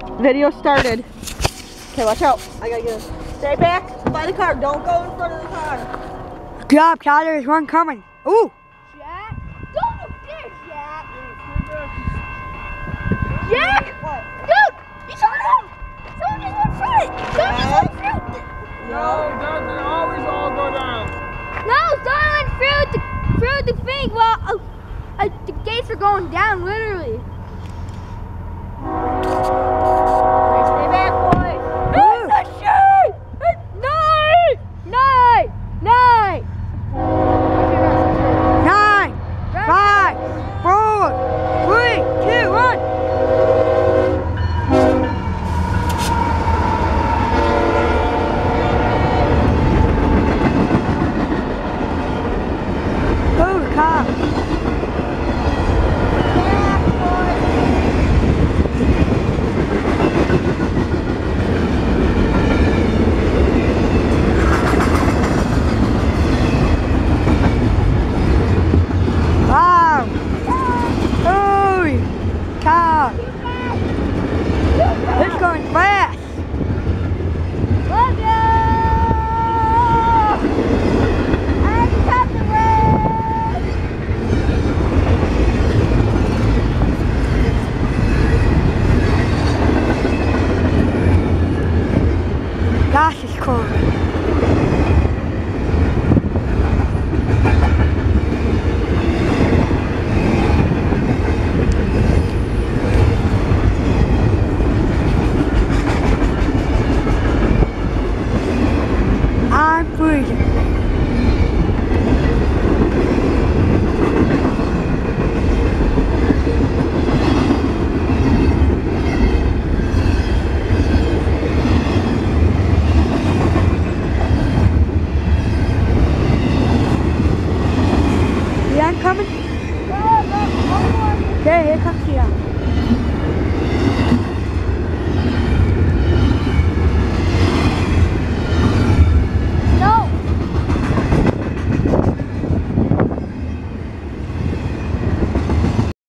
Video started. Okay, watch out. I gotta get him. Stay back by the car. Don't go in front of the car. Good job, Kyle. There's one coming. Ooh. Jack? Don't up there, Jack. Jack? What? Dude, he's on him. Someone just went through it. Someone just went through it. No, they always all go down. No, someone went through the thing. Well, the gates are going down, literally. Stay back, boys. It's a shit! Nine! 9, 5, 4, 3, 2, 1. Holy cow. Wow. Holy cow. It's going fast. Love you! I'm top the road! Gosh, it's cold. I'm freezing. Yeah, I'm coming. Okay, here comes Tia.